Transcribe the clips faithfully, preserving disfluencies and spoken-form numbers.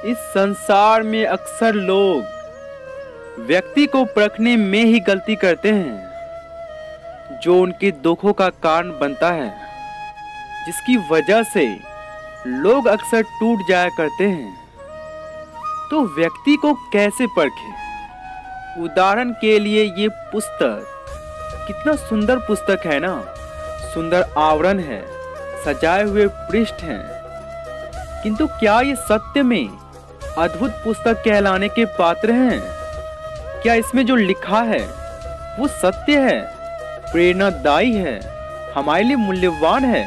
इस संसार में अक्सर लोग व्यक्ति को परखने में ही गलती करते हैं, जो उनके दुखों का कारण बनता है, जिसकी वजह से लोग अक्सर टूट जाया करते हैं। तो व्यक्ति को कैसे परखें? उदाहरण के लिए ये पुस्तक कितना सुंदर पुस्तक है ना, सुंदर आवरण है, सजाए हुए पृष्ठ हैं, किंतु क्या ये सत्य में अद्भुत पुस्तक कहलाने के पात्र हैं? क्या इसमें जो लिखा है वो सत्य है, प्रेरणादायी है, हमारे लिए मूल्यवान है?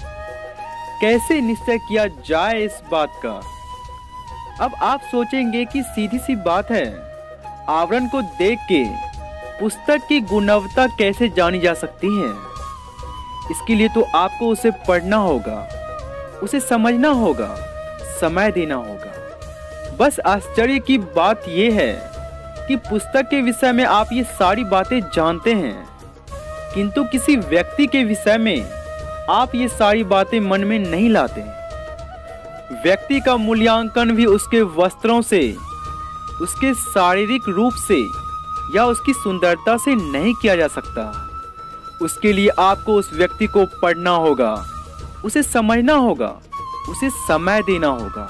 कैसे निश्चय किया जाए इस बात का? अब आप सोचेंगे कि सीधी सी बात है, आवरण को देख के पुस्तक की गुणवत्ता कैसे जानी जा सकती है? इसके लिए तो आपको उसे पढ़ना होगा, उसे समझना होगा, समय देना होगा। बस आश्चर्य की बात यह है कि पुस्तक के विषय में आप ये सारी बातें जानते हैं, किंतु किसी व्यक्ति के विषय में आप ये सारी बातें मन में नहीं लाते। व्यक्ति का मूल्यांकन भी उसके वस्त्रों से, उसके शारीरिक रूप से या उसकी सुंदरता से नहीं किया जा सकता। उसके लिए आपको उस व्यक्ति को पढ़ना होगा, उसे समझना होगा, उसे समय देना होगा।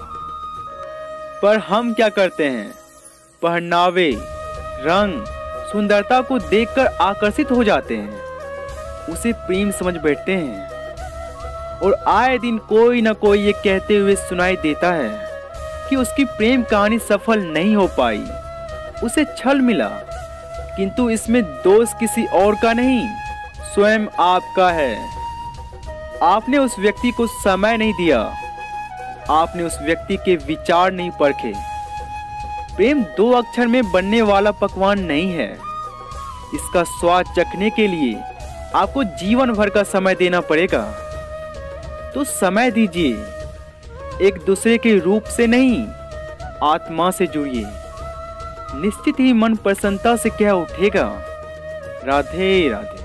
पर हम क्या करते हैं? पहनावे, रंग, सुंदरता को देखकर आकर्षित हो जाते हैं, उसे प्रेम समझ बैठते हैं और आए दिन कोई ना कोई ये कहते हुए सुनाई देता है कि उसकी प्रेम कहानी सफल नहीं हो पाई, उसे छल मिला। किंतु इसमें दोष किसी और का नहीं, स्वयं आपका है। आपने उस व्यक्ति को समय नहीं दिया, आपने उस व्यक्ति के विचार नहीं परखे। प्रेम दो अक्षर में बनने वाला पकवान नहीं है। इसका स्वाद चखने के लिए आपको जीवन भर का समय देना पड़ेगा। तो समय दीजिए, एक दूसरे के रूप से नहीं, आत्मा से जुड़िए। निश्चित ही मन प्रसन्नता से कह उठेगा, राधे राधे।